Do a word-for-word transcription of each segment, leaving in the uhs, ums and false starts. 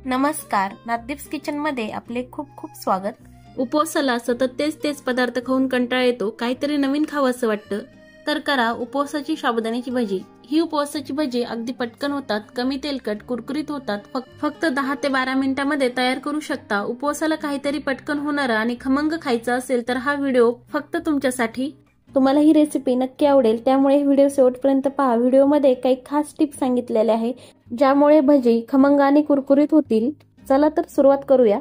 नमस्कार, नादीप्स किचन मध्ये आपले खूप खूप स्वागत। उपवासाला सतत तेच तेच पदार्थ खाऊन कंटाळा येतो, काहीतरी नवीन खावंसं वाटतं, तर करा उपवासाची साबुदाण्याची भजी। ही उपवासाची भजी अगदी पटकन होतात, कमी तेलकट, कुरकुरीत होतात, फक्त दहा ते बारा मिनिटांमध्ये तयार करू शकता। उपवासाला काहीतरी पटकन होणारं आणि खमंग खायचं असेल तर हा व्हिडिओ फक्त तुमच्यासाठी। तुम्हाला ही रेसिपी नक्की आवडेल, त्यामुळे व्हिडिओ शेवटपर्यंत पहा। व्हिडिओमध्ये काही खास टिप्स सांगितलेल्या आहे ज्यामुळे भजी खमंग आणि कुरकुरीत होतील। चला तर सुरुवात करूया।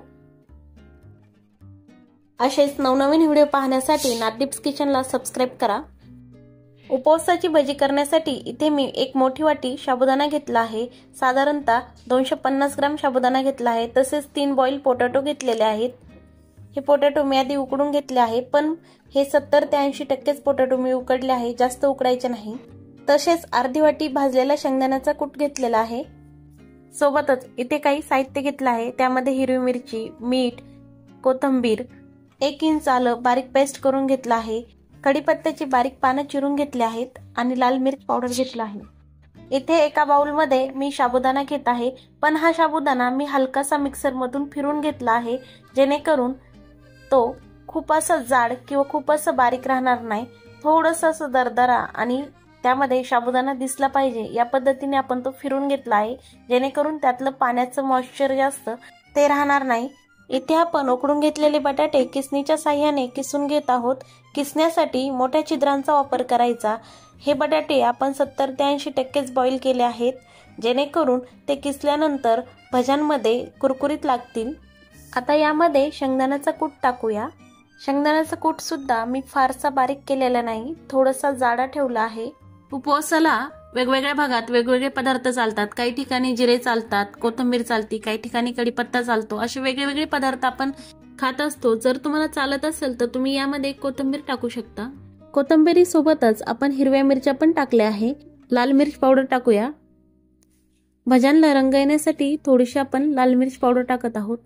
असेच नवनवीन व्हिडिओ पाहण्यासाठी नादीप्स किचनला सबस्क्राइब करा। उपवासाची भजी करण्यासाठी इथे मी एक मोठी वाटी साबुदाणा घेतला आहे। साधारणतः दोनशे पन्नास ग्राम साबुदाणा घेतला आहे। तसेच तीन बॉईल पोटॅटो घेतलेले आहेत। हे पोटॅटो मी आधी उकडून घेतले आहे, पण हे सत्तर ते ऐंशी टक्केच पोटॅटो मी उकडले आहे, जास्त उकडायचे नाही। तसेच अर्धी वाटी भाजलेला शेंगदाण्याचा कूट घेतलेला आहे। सोबतच इथे काही साहित्य घेतले आहे, त्यामध्ये हिरवी मिरची, मीठ, कोथिंबीर, एक इंच आलं बारीक पेस्ट करून घेतला आहे, कढीपत्त्याची बारीक पानं चिरून घेतली आहेत आणि लाल मिर्च पावडर घेतला आहे। इथे एका बाउल मध्ये मी साबुदाणा घेत आहे, पण हा साबुदाणा मी हलकासा मिक्सर मधून फिरून घेतला आहे, जेणेकरून तो खूप असं जाड किंवा खूप असं बारीक राहणार नाही। थोडंसं असं दरदरा आणि त्यामध्ये साबुदाणा दिसला पाहिजे या पद्धतीने आपण तो फिरून घेतला आहे, जेणेकरून त्यातलं पाण्याचं मॉइश्चर जास्त ते राहणार नाही। इथे आपण उकडून घेतलेले बटाटे किसणीच्या साहाय्याने किसून घेत आहोत। किसण्यासाठी मोठ्या छिद्रांचा वापर करायचा। हे बटाटे आपण सत्तर ते ऐंशी टक्केच बॉईल केले आहेत, जेणेकरून ते किसल्यानंतर भज्यांमध्ये कुरकुरीत लागतील। आता यामध्ये शेंगदाण्याचा कूट टाकूया। शेंगदाण्याचा कूट सुद्धा मी फारसा बारीक केलेला नाही, थोडासा जाडा ठेवला आहे। उपवासाला वेगवेगळ्या भागात वेगवेगळे पदार्थ चालतात। काही ठिकाणी जिरे चालतात, कोथिंबीर चालती, काही ठिकाणी कढीपत्ता चालतो, असे वेगवेगळे पदार्थ आपण खात असतो। जर तुम्हाला चालत असेल तर तुम्ही यामध्ये कोथिंबीर टाकू शकता। कोथिंबीरी सोबतच आपण हिरव्या मिरच्या पण टाकल्या आहे। लाल मिर्च पावडर टाकूया। भज्यांना रंग येण्यासाठी थोडीशी आपण लाल मिर्च पावडर टाकत आहोत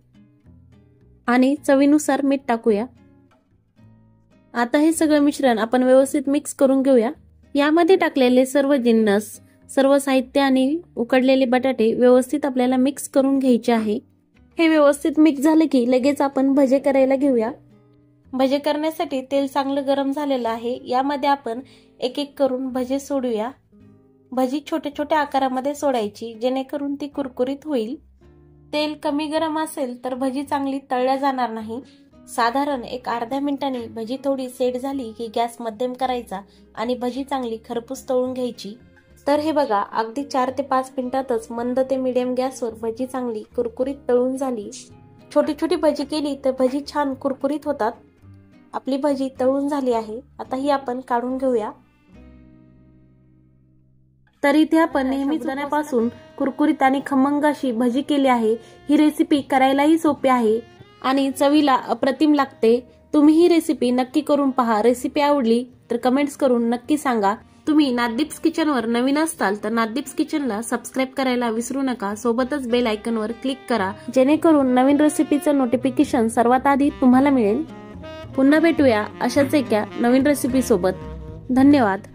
आणि चवीनुसार मीठ टाकूया। आता हे सगळं मिश्रण आपण व्यवस्थित मिक्स करून घेऊया। यामध्ये टाकलेले सर्व जिन्नस, सर्व साहित्य आणि उकडलेले बटाटे व्यवस्थित आपल्याला मिक्स करून घ्यायचे आहे। हे व्यवस्थित मिक्स झाले की लगेच आपण भजे करायला घेऊया। भजे करण्यासाठी तेल चांगलं गरम झालेलं आहे, यामध्ये आपण एक एक करून भजे सोडूया। भजी छोट्या छोट्या आकारामध्ये सोडायची, जेणेकरून ती कुरकुरीत होईल। तेल कमी गरम असेल तर भजी चांगली तळल्या जाणार नाही। साधारण एक अर्ध्या मिनिटांनी भजी थोडी सेट झाली की गॅस मध्यम करायचा आणि भजी चांगली खरपूस तळून घ्यायची। तर हे बघा, अगदी चार ते पाच मिनिटातच मंद ते मीडियम गॅसवर भजी चांगली कुरकुरीत तळून झाली। छोटी छोटी भजी केली तर भजी छान कुरकुरीत होतात। आपली भजी तळून झाली आहे, आता ही आपण काढून घेऊया। तर इथे आपण नेहमीच साबुदाण्यापासून कुरकुरीत आणि खमंग अशी भजी केली आहे। ही रेसिपी करायलाही सोपी आहे आणि चवीला अप्रतिम लागते। तुम्ही ही रेसिपी नक्की करून पहा। रेसिपी आवडली तर कमेंट्स करून नक्की सांगा। तुम्ही नादीप्स किचनवर नवीन असताल तर नादीप्स किचनला सबस्क्राइब करायला विसरू नका। सोबतच बेल आयकॉनवर क्लिक करा, जेणेकरून नवीन रेसिपीचं नोटिफिकेशन सर्वात आधी तुम्हाला मिळेल। पुन्हा भेटूया अशाच एका नवीन रेसिपी सोबत। धन्यवाद।